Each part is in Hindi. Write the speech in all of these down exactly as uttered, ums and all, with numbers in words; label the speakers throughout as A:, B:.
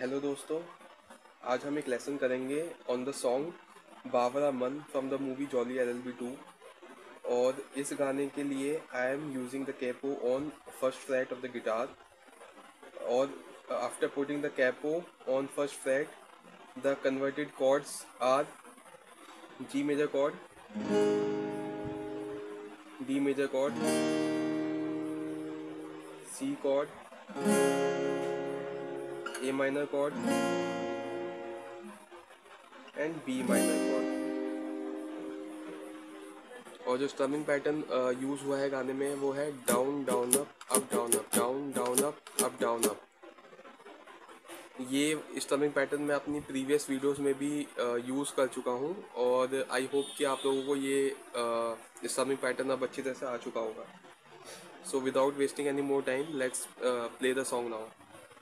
A: हेलो दोस्तों, आज हम एक लेसन करेंगे on the song Bawra Mann from the movie Jolly L L B two. और इस गाने के लिए I am using the capo on first flat of the guitar. और after putting the capo on first flat the converted chords are G major chord, D major chord, C chord, A minor chord and B minor chord। और जो स्ट्रमिंग पैटर्न यूज हुआ है गाने में वो है down down up up down up down down up up down up. ये स्ट्रमिंग पैटर्न मैं अपनी प्रीवियस वीडियोस में भी यूज़ कर चुका हूँ और आई होप कि आप लोगों को ये स्ट्रमिंग पैटर्न अब अच्छी तरह से आ चुका होगा। So without wasting any more time let's play the song now.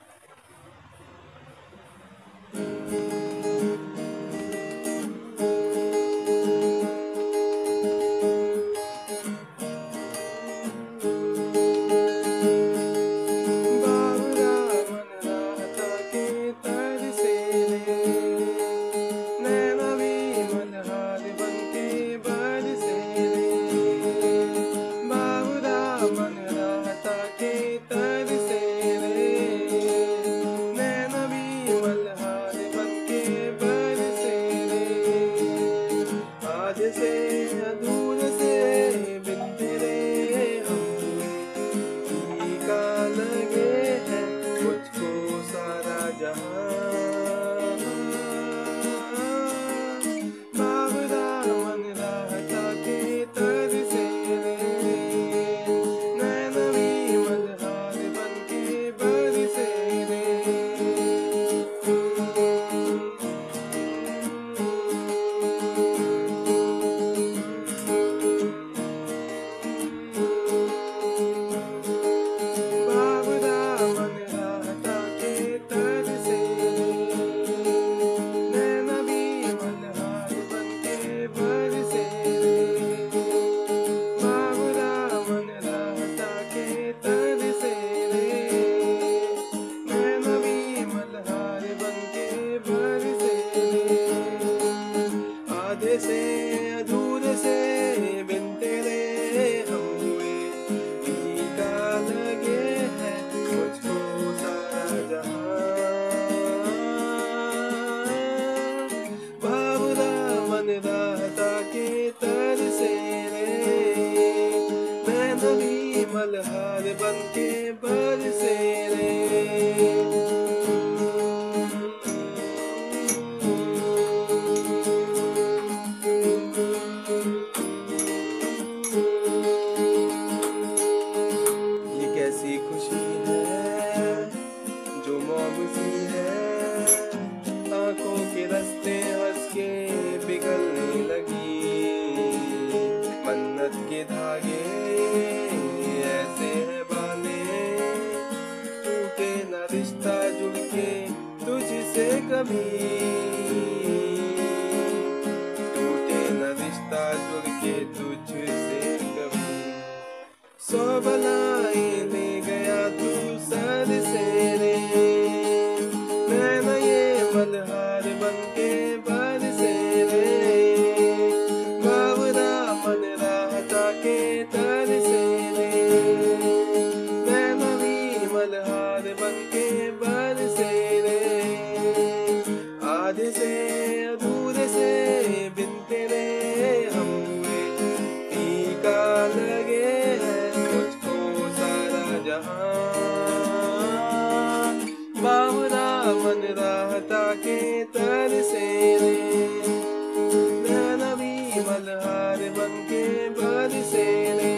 A: से अधूरे से बिन तेरे हम हुए, फीका लगे है मुझको सारा जहां। बावरा मन रहता के तरसे रे, मैं नभी मल्हार बन के बरसे रे। कैसी खुशी है जो मौसी है, आंखों के रास्ते हंस के पिघलने लगी। मन्नत के धागे ऐसे हैं बांधे, टूटे न रिश्ता जुड़ के तुझसे कभी, टूटे न रिश्ता जुड़ के तुझसे कभी। सौ बलाएं ले गया तू सर से रे, मैं न ये मल्हार बन के बरसे रे। बावरा मन रहता के तरसे रे, मैं नभी मल्हार बन के बरसे रे। आधे से अधूरे से बिन तेरे हम हुए, फीका लगे बावरा मन रहता के तरसे रे, मैं नभी मल्हार बन के बरसे रे।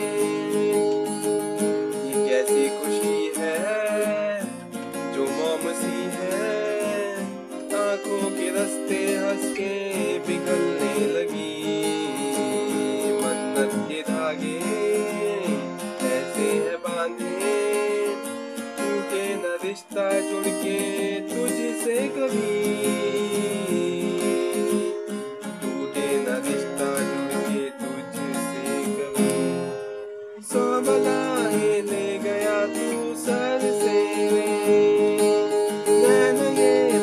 A: ये कैसी खुशी है जो मौसी है, आंखों के रास्ते हंस के पिघलने लगी। मन्नत के धागे ऐसे है बांधे, टूटे न रिश्ता जुड़ के तुझसे कभी, टूटे न रिश्ता जुड़ के तुझसे कभी। सौ बलाएं ले गया तू सर से रे, मैं न ये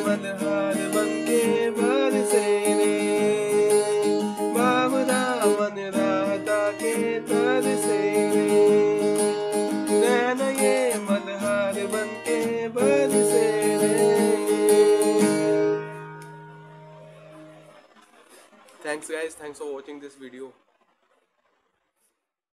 A: Thanks guys, thanks for watching this video.